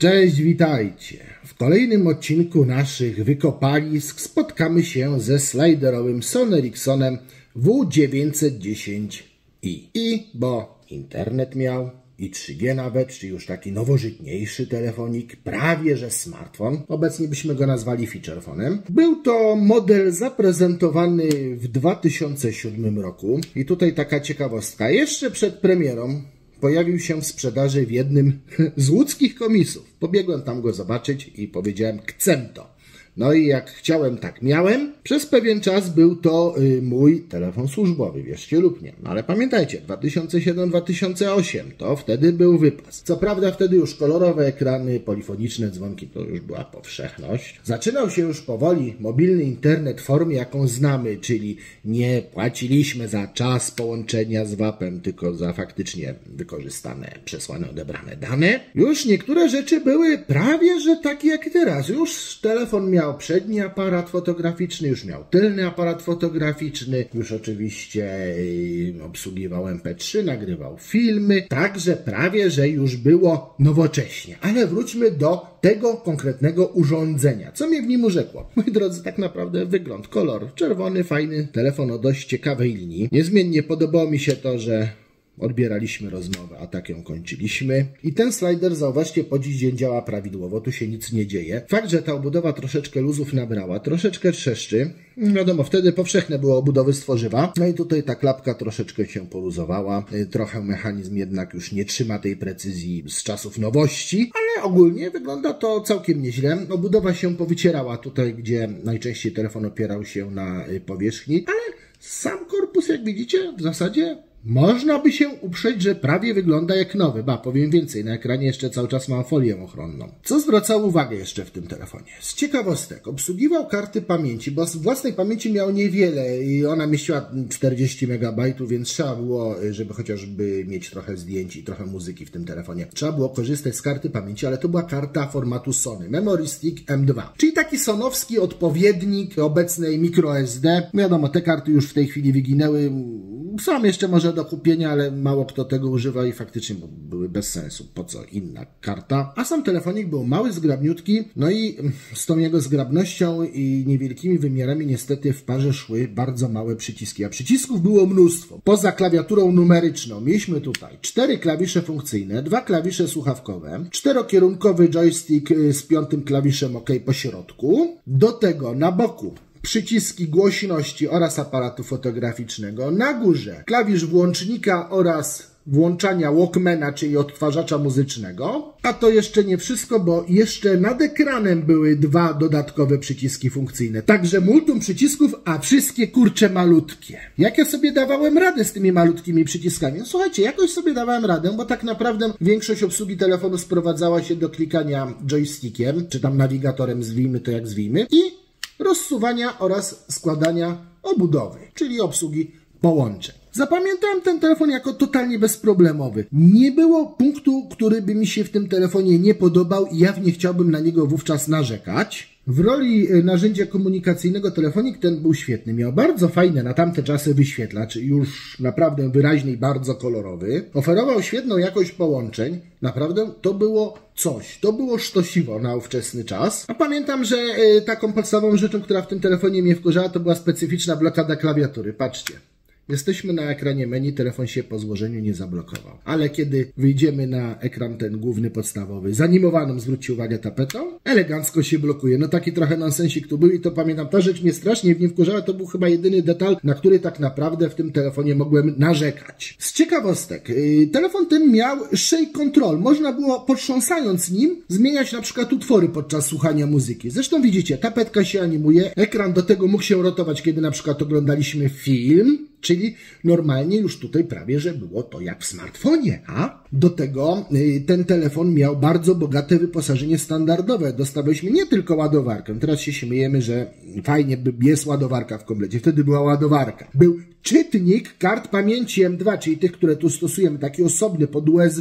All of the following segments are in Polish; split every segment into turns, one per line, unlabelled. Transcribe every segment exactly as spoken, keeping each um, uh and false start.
Cześć, witajcie! W kolejnym odcinku naszych wykopalisk spotkamy się ze sliderowym Sony Ericssonem W dziewięćset dziesięć i. I, bo internet miał i trzy G nawet, czy już taki nowożytniejszy telefonik, prawie że smartfon. Obecnie byśmy go nazwali featurefonem. Był to model zaprezentowany w dwa tysiące siódmym roku i tutaj taka ciekawostka. Jeszcze przed premierą pojawił się w sprzedaży w jednym z łódzkich komisów. Pobiegłem tam go zobaczyć i powiedziałem, chcę to. No i jak chciałem, tak miałem. Przez pewien czas był to y, mój telefon służbowy, wierzcie lub nie. No ale pamiętajcie, dwa tysiące siódmy dwa tysiące osiem to wtedy był wypas. Co prawda wtedy już kolorowe ekrany, polifoniczne dzwonki to już była powszechność. Zaczynał się już powoli mobilny internet w formie, jaką znamy, czyli nie płaciliśmy za czas połączenia z wapem, tylko za faktycznie wykorzystane, przesłane, odebrane dane. Już niektóre rzeczy były prawie że takie jak teraz. Już telefon miał Miał przedni aparat fotograficzny, już miał tylny aparat fotograficzny, już oczywiście obsługiwał M P trzy, nagrywał filmy, także prawie, że już było nowocześnie. Ale wróćmy do tego konkretnego urządzenia. Co mnie w nim urzekło? Moi drodzy, tak naprawdę wygląd, kolor czerwony, fajny, telefon o dość ciekawej linii. Niezmiennie podobało mi się to, że odbieraliśmy rozmowę, a tak ją kończyliśmy. I ten slider, zauważcie, po dziś dzień działa prawidłowo, tu się nic nie dzieje. Fakt, że ta obudowa troszeczkę luzów nabrała, troszeczkę trzeszczy. Wiadomo, wtedy powszechne było obudowy z tworzywa. No i tutaj ta klapka troszeczkę się poluzowała. Trochę mechanizm jednak już nie trzyma tej precyzji z czasów nowości, ale ogólnie wygląda to całkiem nieźle. Obudowa się powycierała tutaj, gdzie najczęściej telefon opierał się na powierzchni, ale sam korpus, jak widzicie, w zasadzie można by się uprzeć, że prawie wygląda jak nowy. Ba, powiem więcej, na ekranie jeszcze cały czas mam folię ochronną. Co zwracało uwagę jeszcze w tym telefonie? Z ciekawostek, obsługiwał karty pamięci, bo z własnej pamięci miał niewiele i ona mieściła czterdzieści megabajtów, więc trzeba było, żeby chociażby mieć trochę zdjęć i trochę muzyki w tym telefonie, trzeba było korzystać z karty pamięci, ale to była karta formatu Sony, Memory Stick M dwa, czyli taki sonowski odpowiednik obecnej microSD. Wiadomo, te karty już w tej chwili wyginęły, są jeszcze może do kupienia, ale mało kto tego używa i faktycznie były bez sensu. Po co inna karta? A sam telefonik był mały, zgrabniutki, no i z tą jego zgrabnością i niewielkimi wymiarami niestety w parze szły bardzo małe przyciski, a przycisków było mnóstwo. Poza klawiaturą numeryczną mieliśmy tutaj cztery klawisze funkcyjne, dwa klawisze słuchawkowe, czterokierunkowy joystick z piątym klawiszem OK po środku, do tego na boku przyciski głośności oraz aparatu fotograficznego, na górze klawisz włącznika oraz włączania Walkmana, czyli odtwarzacza muzycznego. A to jeszcze nie wszystko, bo jeszcze nad ekranem były dwa dodatkowe przyciski funkcyjne. Także multum przycisków, a wszystkie kurcze malutkie. Jak ja sobie dawałem radę z tymi malutkimi przyciskami? No, słuchajcie, jakoś sobie dawałem radę, bo tak naprawdę większość obsługi telefonu sprowadzała się do klikania joystickiem, czy tam nawigatorem, zwijmy to jak zwijmy, i rozsuwania oraz składania obudowy, czyli obsługi połączeń. Zapamiętałem ten telefon jako totalnie bezproblemowy. Nie było punktu, który by mi się w tym telefonie nie podobał i ja nie chciałbym na niego wówczas narzekać. W roli narzędzia komunikacyjnego telefonik ten był świetny. Miał bardzo fajny na tamte czasy wyświetlacz, już naprawdę wyraźny i bardzo kolorowy. Oferował świetną jakość połączeń. Naprawdę to było coś. To było sztosiwo na ówczesny czas. A pamiętam, że taką podstawową rzeczą, która w tym telefonie mnie wkurzała, to była specyficzna blokada klawiatury. Patrzcie. Jesteśmy na ekranie menu, telefon się po złożeniu nie zablokował. Ale kiedy wyjdziemy na ekran ten główny, podstawowy, zanimowaną, zwróćcie uwagę, tapetą, elegancko się blokuje. No taki trochę nonsensik tu był i to pamiętam, ta rzecz mnie strasznie w nim wkurzała, to był chyba jedyny detal, na który tak naprawdę w tym telefonie mogłem narzekać. Z ciekawostek, yy, telefon ten miał shake control. Można było, potrząsając nim, zmieniać na przykład utwory podczas słuchania muzyki. Zresztą widzicie, tapetka się animuje, ekran do tego mógł się rotować, kiedy na przykład oglądaliśmy film, czyli normalnie już tutaj prawie, że było to jak w smartfonie. A do tego y, ten telefon miał bardzo bogate wyposażenie standardowe. Dostawaliśmy nie tylko ładowarkę. Teraz się śmiejemy, że fajnie jest ładowarka w komplecie. Wtedy była ładowarka. Był czytnik kart pamięci M dwa, czyli tych, które tu stosujemy, taki osobny pod U S B.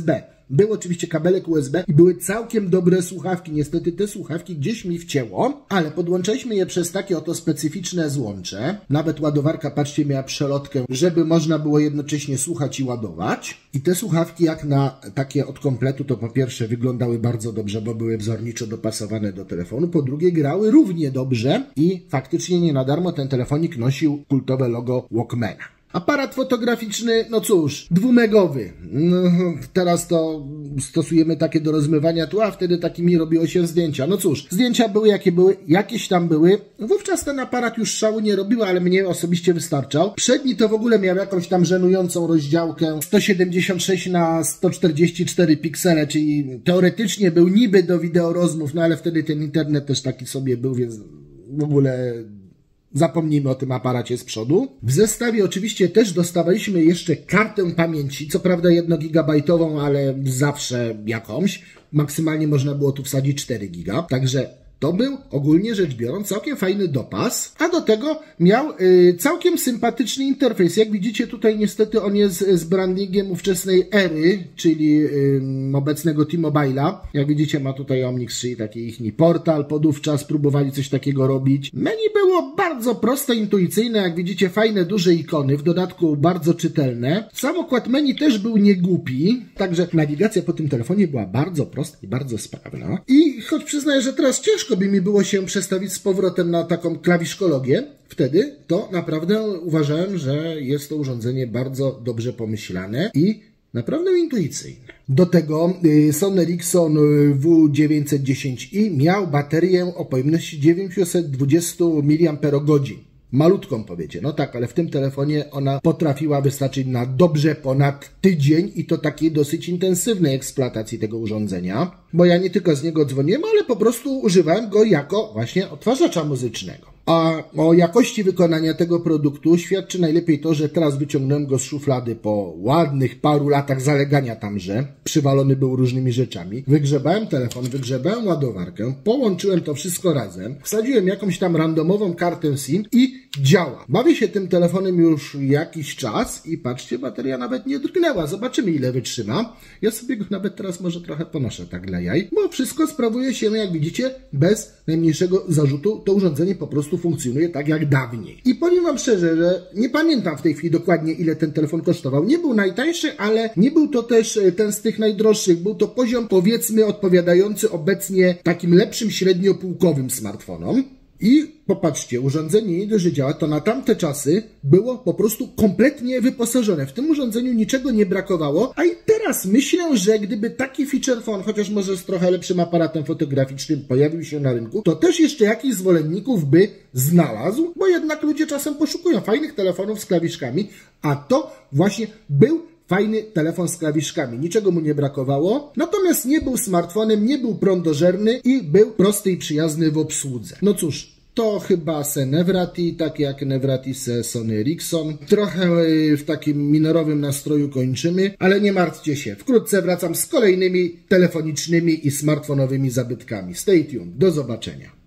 Był oczywiście kabelek U S B i były całkiem dobre słuchawki. Niestety te słuchawki gdzieś mi wcięło, ale podłączyliśmy je przez takie oto specyficzne złącze. Nawet ładowarka, patrzcie, miała przelotkę, żeby można było jednocześnie słuchać i ładować. I te słuchawki jak na takie od kompletu to po pierwsze wyglądały bardzo dobrze, bo były wzorniczo dopasowane do telefonu. Po drugie grały równie dobrze i faktycznie nie na darmo ten telefonik nosił kultowe logo Walkmana. Aparat fotograficzny, no cóż, dwumegowy. No, teraz to stosujemy takie do rozmywania tła, a wtedy takimi robiło się zdjęcia. No cóż, zdjęcia były jakie były, jakieś tam były. Wówczas ten aparat już szału nie robił, ale mnie osobiście wystarczał. Przedni to w ogóle miał jakąś tam żenującą rozdziałkę sto siedemdziesiąt sześć na sto czterdzieści cztery piksele, czyli teoretycznie był niby do wideorozmów, no ale wtedy ten internet też taki sobie był, więc w ogóle... Zapomnijmy o tym aparacie z przodu. W zestawie oczywiście też dostawaliśmy jeszcze kartę pamięci, co prawda jednogigabajtową, ale zawsze jakąś. Maksymalnie można było tu wsadzić cztery giga, także to był ogólnie rzecz biorąc całkiem fajny dopas, a do tego miał y, całkiem sympatyczny interfejs. Jak widzicie tutaj niestety on jest z brandingiem ówczesnej ery, czyli y, obecnego T-Mobile'a. Jak widzicie ma tutaj Omnix, czyli taki ich portal, podówczas próbowali coś takiego robić. Menu było bardzo proste, intuicyjne, jak widzicie fajne, duże ikony, w dodatku bardzo czytelne. Sam układ menu też był niegłupi, także nawigacja po tym telefonie była bardzo prosta i bardzo sprawna. I choć przyznaję, że teraz ciężko by mi było się przestawić z powrotem na taką klawiszkologię, wtedy to naprawdę uważałem, że jest to urządzenie bardzo dobrze pomyślane i naprawdę intuicyjne. Do tego Sony Ericsson W dziewięćset dziesięć i miał baterię o pojemności dziewięćset dwadzieścia miliamperogodzin. Malutką powiecie, no tak, ale w tym telefonie ona potrafiła wystarczyć na dobrze ponad tydzień i to takiej dosyć intensywnej eksploatacji tego urządzenia, bo ja nie tylko z niego dzwoniłem, ale po prostu używałem go jako właśnie odtwarzacza muzycznego. A o jakości wykonania tego produktu świadczy najlepiej to, że teraz wyciągnąłem go z szuflady po ładnych paru latach zalegania tamże. Przywalony był różnymi rzeczami. Wygrzebałem telefon, wygrzebałem ładowarkę, połączyłem to wszystko razem, wsadziłem jakąś tam randomową kartę SIM i działa. Bawię się tym telefonem już jakiś czas i patrzcie, bateria nawet nie drgnęła. Zobaczymy, ile wytrzyma. Ja sobie go nawet teraz może trochę ponoszę tak dla jaj, bo wszystko sprawuje się, jak widzicie, bez najmniejszego zarzutu. To urządzenie po prostu funkcjonuje tak jak dawniej. I powiem wam szczerze, że nie pamiętam w tej chwili dokładnie, ile ten telefon kosztował. Nie był najtańszy, ale nie był to też ten z tych najdroższych. Był to poziom, powiedzmy, odpowiadający obecnie takim lepszym średniopółkowym smartfonom. I popatrzcie, urządzenie nie dość, że działa, to na tamte czasy było po prostu kompletnie wyposażone. W tym urządzeniu niczego nie brakowało, a i teraz myślę, że gdyby taki feature phone, chociaż może z trochę lepszym aparatem fotograficznym, pojawił się na rynku, to też jeszcze jakiś zwolenników by znalazł, bo jednak ludzie czasem poszukują fajnych telefonów z klawiszkami, a to właśnie był fajny telefon z klawiszkami. Niczego mu nie brakowało. Natomiast nie był smartfonem, nie był prądożerny i był prosty i przyjazny w obsłudze. No cóż, to chyba se Nevrati, tak jak Nevrati se Sony Ericsson. Trochę w takim minorowym nastroju kończymy, ale nie martwcie się. Wkrótce wracam z kolejnymi telefonicznymi i smartfonowymi zabytkami. Stay tuned. Do zobaczenia.